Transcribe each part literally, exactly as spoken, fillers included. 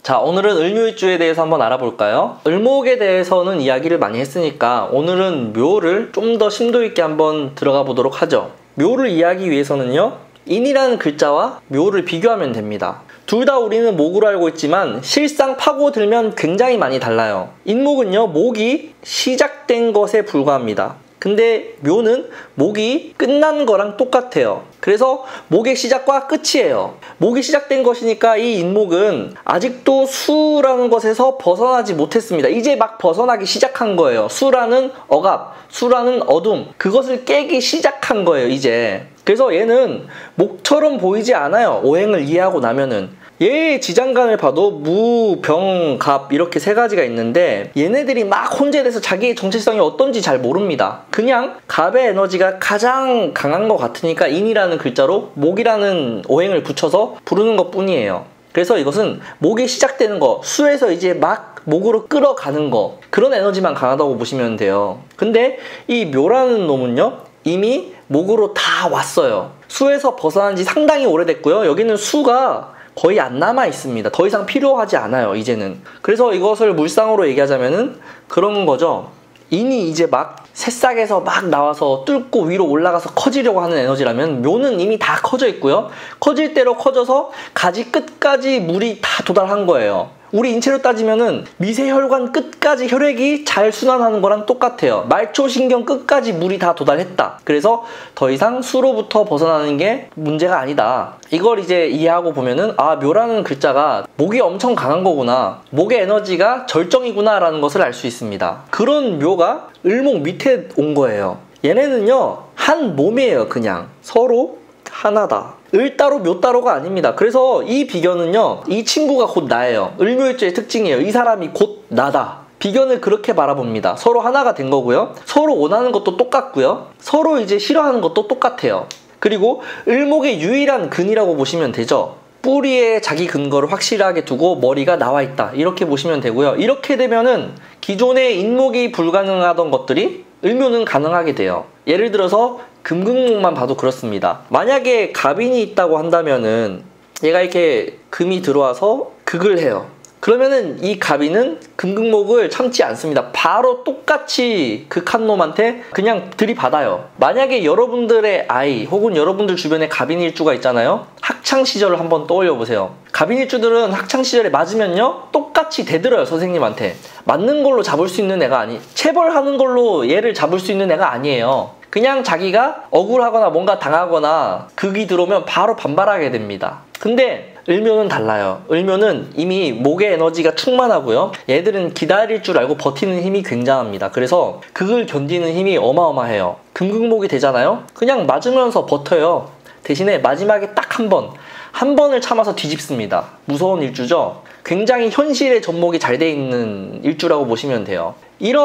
자, 오늘은 을묘일주에 대해서 한번 알아볼까요? 을목에 대해서는 이야기를 많이 했으니까 오늘은 묘를 좀 더 심도 있게 한번 들어가 보도록 하죠. 묘를 이해하기 위해서는요, 인이라는 글자와 묘를 비교하면 됩니다. 둘 다 우리는 목으로 알고 있지만 실상 파고들면 굉장히 많이 달라요. 인목은요, 목이 시작된 것에 불과합니다. 근데 묘는 목이 끝난 거랑 똑같아요. 그래서 목의 시작과 끝이에요. 목이 시작된 것이니까 이 인목은 아직도 수라는 것에서 벗어나지 못했습니다. 이제 막 벗어나기 시작한 거예요. 수라는 억압, 수라는 어둠, 그것을 깨기 시작한 거예요, 이제. 그래서 얘는 목처럼 보이지 않아요, 오행을 이해하고 나면은. 얘의 지장간을 봐도 무, 병, 갑 이렇게 세 가지가 있는데 얘네들이 막 혼재돼서 자기의 정체성이 어떤지 잘 모릅니다. 그냥 갑의 에너지가 가장 강한 것 같으니까 인이라는 글자로 목이라는 오행을 붙여서 부르는 것 뿐이에요. 그래서 이것은 목이 시작되는 거, 수에서 이제 막 목으로 끌어가는 거, 그런 에너지만 강하다고 보시면 돼요. 근데 이 묘라는 놈은요, 이미 목으로 다 왔어요. 수에서 벗어난 지 상당히 오래됐고요. 여기는 수가 거의 안 남아 있습니다. 더 이상 필요하지 않아요, 이제는. 그래서 이것을 물상으로 얘기하자면은 그런 거죠. 인이 이제 막 새싹에서 막 나와서 뚫고 위로 올라가서 커지려고 하는 에너지라면 묘는 이미 다 커져 있고요. 커질 대로 커져서 가지 끝까지 물이 다 도달한 거예요. 우리 인체로 따지면은 미세혈관 끝까지 혈액이 잘 순환하는 거랑 똑같아요. 말초신경 끝까지 물이 다 도달했다. 그래서 더 이상 수로부터 벗어나는 게 문제가 아니다. 이걸 이제 이해하고 보면은 아, 묘라는 글자가 목이 엄청 강한 거구나, 목의 에너지가 절정이구나 라는 것을 알 수 있습니다. 그런 묘가 을목 밑에 온 거예요. 얘네는요, 한 몸이에요. 그냥 서로 하나다. 을 따로 묘 따로가 아닙니다. 그래서 이 비견은요, 이 친구가 곧 나예요. 을묘일주의 특징이에요. 이 사람이 곧 나다. 비견을 그렇게 바라봅니다. 서로 하나가 된 거고요. 서로 원하는 것도 똑같고요. 서로 이제 싫어하는 것도 똑같아요. 그리고 을목의 유일한 근이라고 보시면 되죠. 뿌리에 자기 근거를 확실하게 두고 머리가 나와 있다, 이렇게 보시면 되고요. 이렇게 되면은 기존의 인목이 불가능하던 것들이 을묘는 가능하게 돼요. 예를 들어서 금극목만 봐도 그렇습니다. 만약에 갑인이 있다고 한다면은 얘가 이렇게 금이 들어와서 극을 해요. 그러면은 이 갑인은 금극목을 참지 않습니다. 바로 똑같이 극한 놈한테 그냥 들이받아요. 만약에 여러분들의 아이 혹은 여러분들 주변에 갑인일주가 있잖아요. 학창시절을 한번 떠올려 보세요. 갑인일주들은 학창시절에 맞으면요, 똑같이 대들어요, 선생님한테. 맞는 걸로 잡을 수 있는 애가 아니, 체벌하는 걸로 얘를 잡을 수 있는 애가 아니에요. 그냥 자기가 억울하거나 뭔가 당하거나 극이 들어오면 바로 반발하게 됩니다. 근데 을묘는 달라요. 을묘는 이미 목의 에너지가 충만하고요. 얘들은 기다릴 줄 알고 버티는 힘이 굉장합니다. 그래서 극을 견디는 힘이 어마어마해요. 금극목이 되잖아요. 그냥 맞으면서 버텨요. 대신에 마지막에 딱 한 번, 한 번을 참아서 뒤집습니다. 무서운 일주죠. 굉장히 현실의 접목이 잘 돼 있는 일주라고 보시면 돼요.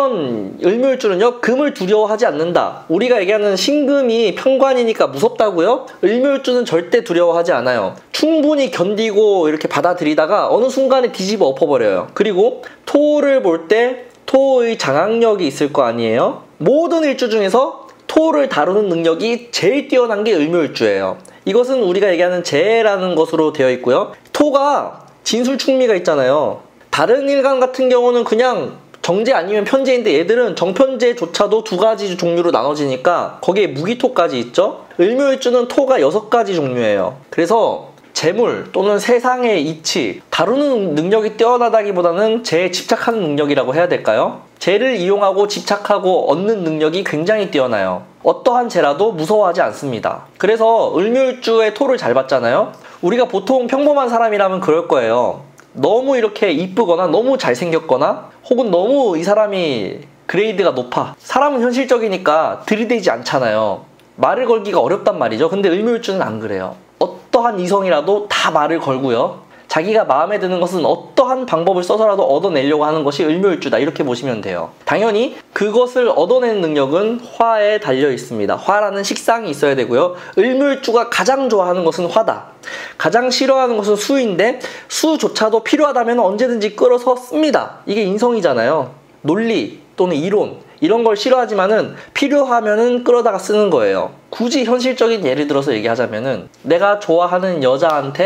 이런 을묘일주는요, 금을 두려워하지 않는다. 우리가 얘기하는 신금이 편관이니까 무섭다고요? 을묘일주는 절대 두려워하지 않아요. 충분히 견디고 이렇게 받아들이다가 어느 순간에 뒤집어 엎어버려요. 그리고 토를 볼 때 토의 장악력이 있을 거 아니에요? 모든 일주 중에서 토를 다루는 능력이 제일 뛰어난 게 을묘일주예요. 이것은 우리가 얘기하는 재라는 것으로 되어 있고요. 토가 진술충미가 있잖아요. 다른 일간 같은 경우는 그냥 정제 아니면 편제인데 얘들은 정편제조차도 두 가지 종류로 나눠지니까 거기에 무기토까지 있죠. 을묘일주는 토가 여섯 가지 종류예요. 그래서 재물 또는 세상의 이치, 다루는 능력이 뛰어나다기보다는 재에 집착하는 능력이라고 해야 될까요? 재를 이용하고 집착하고 얻는 능력이 굉장히 뛰어나요. 어떠한 재라도 무서워하지 않습니다. 그래서 을묘일주의 토를 잘 봤잖아요. 우리가 보통 평범한 사람이라면 그럴 거예요. 너무 이렇게 이쁘거나 너무 잘생겼거나 혹은 너무 이 사람이 그레이드가 높아, 사람은 현실적이니까 들이대지 않잖아요. 말을 걸기가 어렵단 말이죠. 근데 을묘일주는 안 그래요. 어떠한 이성이라도 다 말을 걸고요. 자기가 마음에 드는 것은 어떠한 방법을 써서라도 얻어내려고 하는 것이 을묘일주다, 이렇게 보시면 돼요. 당연히 그것을 얻어내는 능력은 화에 달려 있습니다. 화라는 식상이 있어야 되고요. 을묘일주가 가장 좋아하는 것은 화다. 가장 싫어하는 것은 수인데 수조차도 필요하다면 언제든지 끌어서 씁니다. 이게 인성이잖아요. 논리 또는 이론 이런 걸 싫어하지만은 필요하면은 끌어다가 쓰는 거예요. 굳이 현실적인 예를 들어서 얘기하자면은 내가 좋아하는 여자한테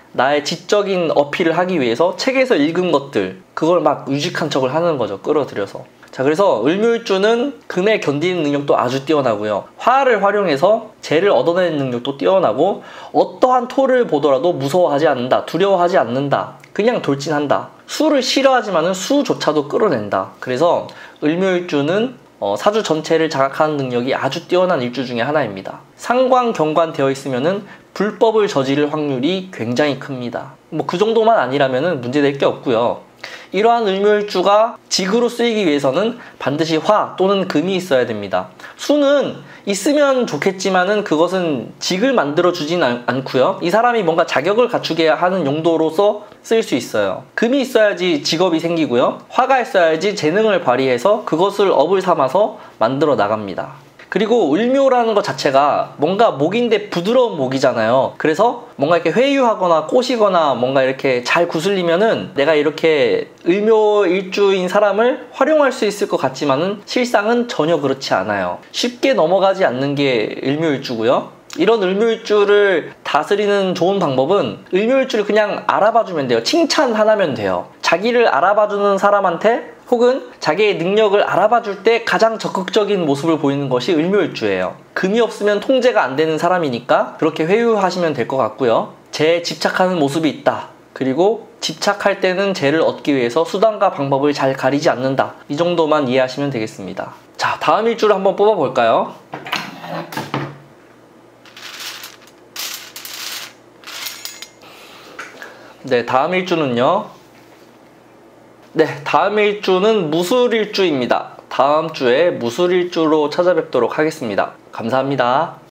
나의 지적인 어필을 하기 위해서 책에서 읽은 것들 그걸 막 유식한 척을 하는 거죠. 끌어들여서. 자, 그래서 을묘일주는 금에 견디는 능력도 아주 뛰어나고요. 화를 활용해서 재를 얻어내는 능력도 뛰어나고 어떠한 토를 보더라도 무서워하지 않는다. 두려워하지 않는다. 그냥 돌진한다. 수를 싫어하지만은 수조차도 끌어낸다. 그래서 을묘일주는 어, 사주 전체를 장악하는 능력이 아주 뛰어난 일주 중에 하나입니다. 상관, 경관 되어 있으면은 불법을 저지를 확률이 굉장히 큽니다. 뭐 그 정도만 아니라면은 문제될 게 없고요. 이러한 을묘일주가 직으로 쓰이기 위해서는 반드시 화 또는 금이 있어야 됩니다. 수는 있으면 좋겠지만은 그것은 직을 만들어 주진 않고요. 이 사람이 뭔가 자격을 갖추게 하는 용도로서 쓰일 수 있어요. 금이 있어야지 직업이 생기고요. 화가 있어야지 재능을 발휘해서 그것을 업을 삼아서 만들어 나갑니다. 그리고 을묘라는 것 자체가 뭔가 목인데 부드러운 목이잖아요. 그래서 뭔가 이렇게 회유하거나 꼬시거나 뭔가 이렇게 잘 구슬리면은 내가 이렇게 을묘일주인 사람을 활용할 수 있을 것 같지만은 실상은 전혀 그렇지 않아요. 쉽게 넘어가지 않는 게 을묘일주고요. 이런 을묘일주를 다스리는 좋은 방법은 을묘일주를 그냥 알아봐주면 돼요. 칭찬 하나면 돼요. 자기를 알아봐주는 사람한테 혹은 자기의 능력을 알아봐줄 때 가장 적극적인 모습을 보이는 것이 을묘일주예요. 금이 없으면 통제가 안 되는 사람이니까 그렇게 회유하시면 될 것 같고요. 재에 집착하는 모습이 있다. 그리고 집착할 때는 재를 얻기 위해서 수단과 방법을 잘 가리지 않는다. 이 정도만 이해하시면 되겠습니다. 자, 다음 일주를 한번 뽑아볼까요? 네, 다음 일주는요. 네, 다음 일주는 무술일주입니다. 다음 주에 무술일주로 찾아뵙도록 하겠습니다. 감사합니다.